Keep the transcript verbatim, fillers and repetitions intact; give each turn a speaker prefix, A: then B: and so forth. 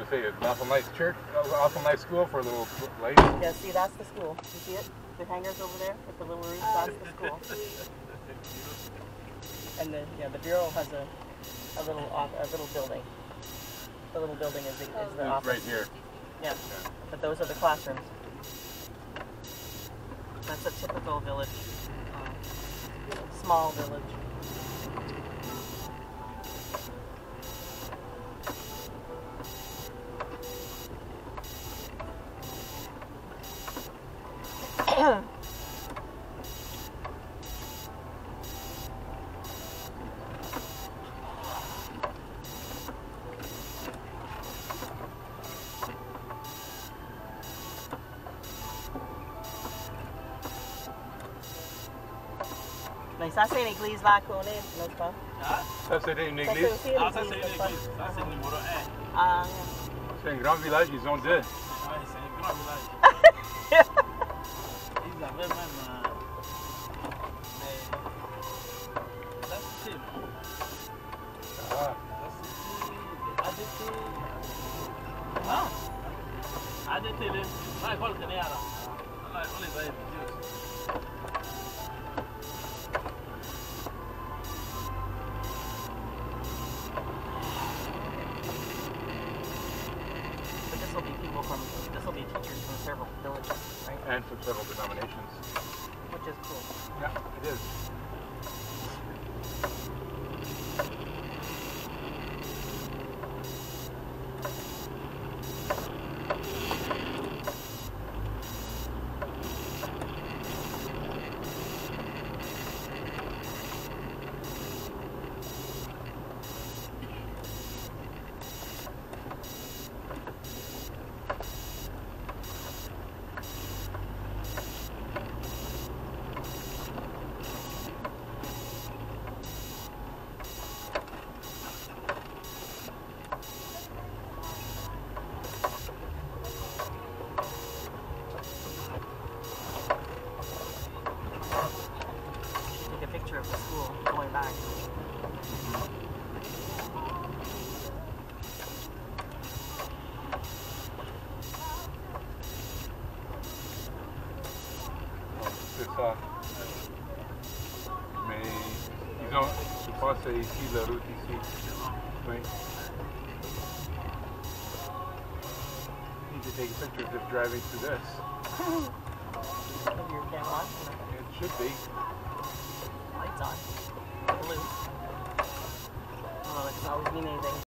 A: to say, it's an awful nice church, awful nice school for a little lady.
B: Yeah, see, that's the school. You see it? The hangars over there with the little roofs, that's the school. And the yeah, the bureau has a a little off, a little building. The little building is the, is the
A: It's
B: office.
A: right here.
B: Yeah. yeah, but those are the classrooms. That's a typical village, uh, small village. Mais ça c'est une église là qu'on est, n'est-ce pas?
A: Ah, ça c'est une
B: Ça
A: église.
B: c'est aussi une
C: Ah, ça
B: église,
C: c'est une
B: n'est-ce pas?
C: église. Ça c'est le numéro un.
B: Ah,
A: C'est un grand village, ils ont deux.
C: Ouais, c'est un grand village. Ils avaient même. Euh, mais. Là c'était.
A: Ah.
C: Là c'était. A D T. Ah! A D T, là, il faut le tenir là. On les a étudiés aussi.
B: This will be people from, this will be teachers from several villages, right?
A: And from several denominations.
B: Which is cool.
A: Yeah, it is. Take a picture of the school going back. C'est ça. Mais ils ont, je pense que c'est ici la route ici. Oui. Need to take a picture of just driving through this.
B: With your camera on.
A: It should be.
B: Lights on. Blue. Well, it can always mean anything.